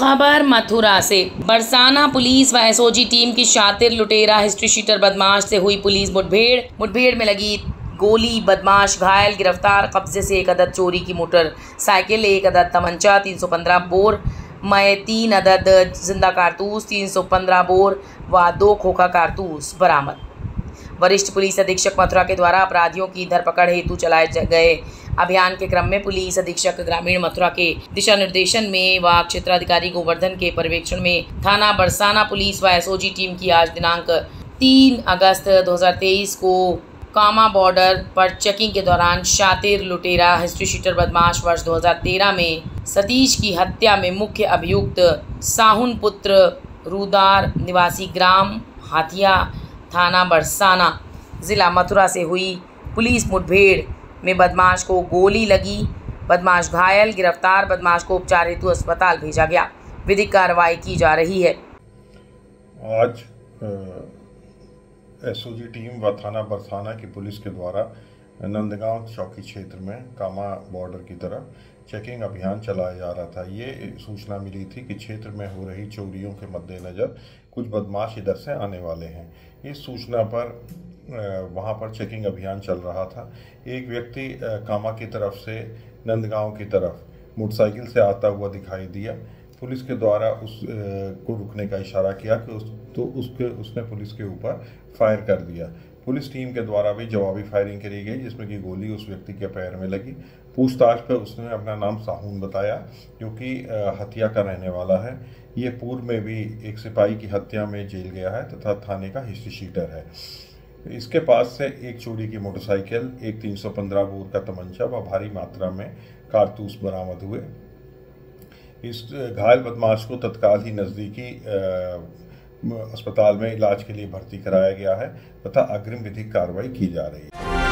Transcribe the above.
खबर मथुरा से। बरसाना पुलिस व एसओजी टीम की शातिर लुटेरा हिस्ट्री शीटर बदमाश से हुई पुलिस मुठभेड़ में लगी गोली, बदमाश घायल, गिरफ्तार। कब्जे से 1 अदद चोरी की मोटरसाइकिल, 1 अदद तमंचा, 315 बोर में 3 अदद जिंदा कारतूस, 315 बोर व 2 खोखा कारतूस बरामद। वरिष्ठ पुलिस अधीक्षक मथुरा के द्वारा अपराधियों की धरपकड़ हेतु चलाए गए अभियान के क्रम में पुलिस अधीक्षक ग्रामीण मथुरा के दिशा निर्देशन में व क्षेत्राधिकारी गोवर्धन के पर्यवेक्षण में थाना बरसाना पुलिस व एसओजी टीम की आज दिनांक 3 अगस्त 2023 को कामा बॉर्डर पर चेकिंग के दौरान शातिर लुटेरा हिस्ट्री शीटर बदमाश वर्ष 2013 में सतीश की हत्या में मुख्य अभियुक्त साहुन पुत्र रूदार निवासी ग्राम हाथिया थाना बरसाना जिला मथुरा से हुई पुलिस मुठभेड़ में बदमाश को गोली लगी, बदमाश घायल, गिरफ्तार। बदमाश को उपचार हेतु अस्पताल भेजा गया। विधिक कार्रवाई की जा रही है। आज एसओजी टीम व थाना बरसाना की पुलिस के द्वारा नंदगांव चौकी क्षेत्र में कामा बॉर्डर की तरफ चेकिंग अभियान चलाया जा रहा था। ये सूचना मिली थी कि क्षेत्र में हो रही चोरियों के मद्देनज़र कुछ बदमाश इधर से आने वाले हैं। इस सूचना पर वहां पर चेकिंग अभियान चल रहा था। एक व्यक्ति कामा की तरफ से नंदगांव की तरफ मोटरसाइकिल से आता हुआ दिखाई दिया। पुलिस के द्वारा को रुकने का इशारा किया कि उसने पुलिस के ऊपर फायर कर दिया। पुलिस टीम के द्वारा भी जवाबी फायरिंग करी गई, जिसमें कि गोली उस व्यक्ति के पैर में लगी। पूछताछ पर उसने अपना नाम साहुन बताया, जो कि हत्या का रहने वाला है। ये पूर्व में भी एक सिपाही की हत्या में जेल गया है तथा थाने का हिस्ट्री शीटर है। इसके पास से एक चोरी की मोटरसाइकिल, एक 315 बोर का तमंचा व भारी मात्रा में कारतूस बरामद हुए। इस घायल बदमाश को तत्काल ही नज़दीकी अस्पताल में इलाज के लिए भर्ती कराया गया है तथा अग्रिम विधिक कार्रवाई की जा रही है।